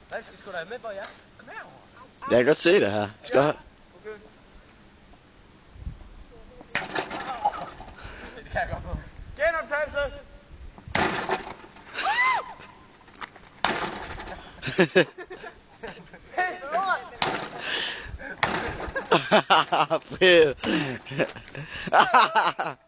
Nej, skal du have med, hvor jeg er? Kom her. Jeg kan godt se det her. Skal ja. Okay. Det kan jeg godt få. Genoptagelse! Pisse lort! Fred.